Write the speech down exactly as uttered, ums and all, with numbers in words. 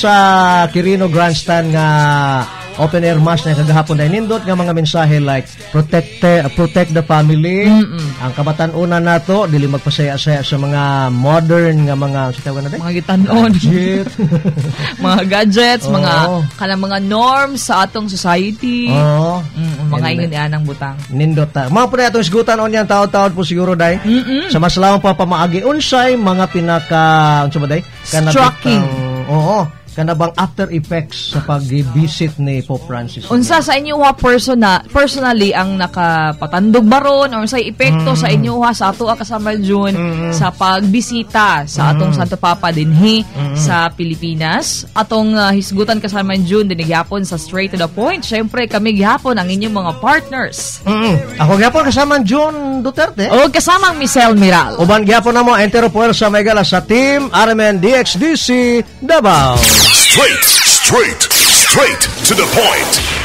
sa Quirino Grandstand nga open air mass na kagahapon na nindot nga mga mensahe like protect protect the family. Mm-mm. Ang kabatan-una nato dili magpasaya-saya sa mga modern nga mga sa tawag na mga gitanon, gadget. mga gadgets, oh. mga kanang mga norms sa atong society. Oh. Mm, mga ingon anang butang. Nindot ta. Mga pud atong isgutan on yan taon-taon po siguro dai. Mm-mm. Sa mas lawang pa pamaagi unsay mga pinaka unsa ba dai? Striking. Oo. Kanabang after effects sa pag-visit ni Pope Francis. Unsa sa inyo ha persona, personally ang nakapatandog baron or sa epekto mm. sa inyo ha sa ato kasama June mm. sa pagbisita sa atong mm. Santo Papa dinhi mm. sa Pilipinas. Atong uh, hisgutan kasama June din gyapon sa Straight to the Point. Syempre kami gyapon ang inyong mga partners. Mm. Ako gyapon kasama June Duterte. O kasama ang Michelle Miral. Uban gyapon namo entero puwersa Megala sa team R M N D X D C Davao. Straight, straight, straight to the point.